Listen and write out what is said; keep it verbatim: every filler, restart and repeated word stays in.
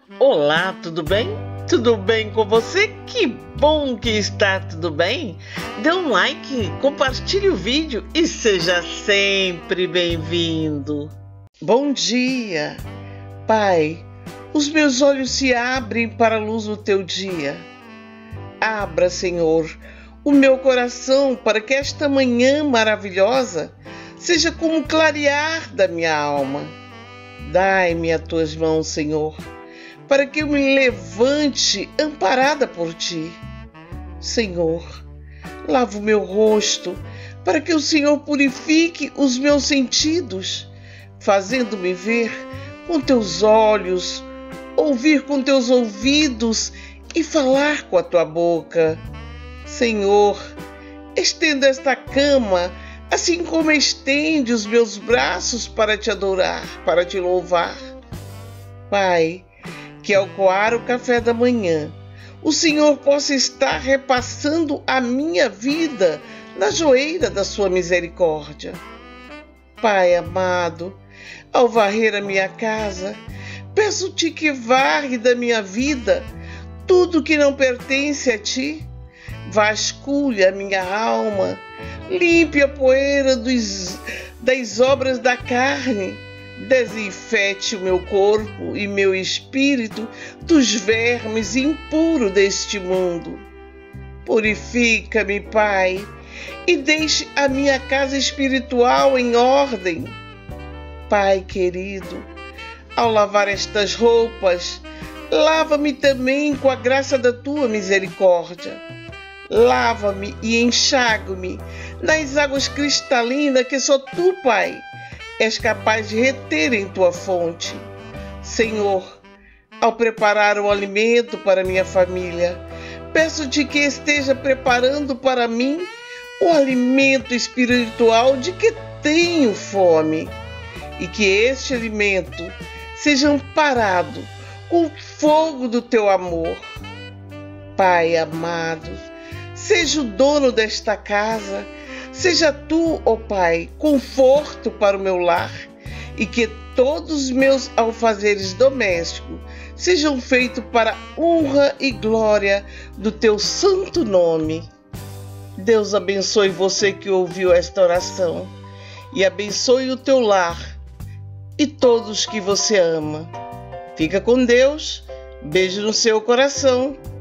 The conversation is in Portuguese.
Olá, tudo bem? Tudo bem com você? Que bom que está tudo bem! Dê um like, compartilhe o vídeo e seja sempre bem-vindo. Bom dia! Pai, os meus olhos se abrem para a luz do teu dia. Abra, Senhor, o meu coração para que esta manhã maravilhosa seja como o clarear da minha alma. Dai-me as tuas mãos, Senhor, para que eu me levante amparada por ti. Senhor, lava o meu rosto para que o Senhor purifique os meus sentidos, fazendo-me ver com teus olhos, ouvir com teus ouvidos e falar com a tua boca. Senhor, estenda esta cama, assim como estende os meus braços para te adorar, para te louvar. Pai, que ao coar o café da manhã, o Senhor possa estar repassando a minha vida na joeira da sua misericórdia. Pai amado, ao varrer a minha casa, peço-te que varre da minha vida tudo que não pertence a ti. Vasculhe a minha alma, limpe a poeira dos, das obras da carne, desinfete o meu corpo e meu espírito dos vermes impuros deste mundo. Purifica-me, Pai, e deixe a minha casa espiritual em ordem. Pai querido, ao lavar estas roupas, lava-me também com a graça da tua misericórdia. Lava-me e enxaga-me nas águas cristalinas que só tu, Pai, és capaz de reter em tua fonte. Senhor, ao preparar o alimento para minha família, peço-te que esteja preparando para mim o alimento espiritual de que tenho fome, e que este alimento seja amparado com o fogo do teu amor. Pai amado, seja o dono desta casa, seja tu, ó Pai, conforto para o meu lar, e que todos os meus alfazeres domésticos sejam feitos para a honra e glória do teu santo nome. Deus abençoe você que ouviu esta oração, e abençoe o teu lar e todos que você ama. Fica com Deus, beijo no seu coração.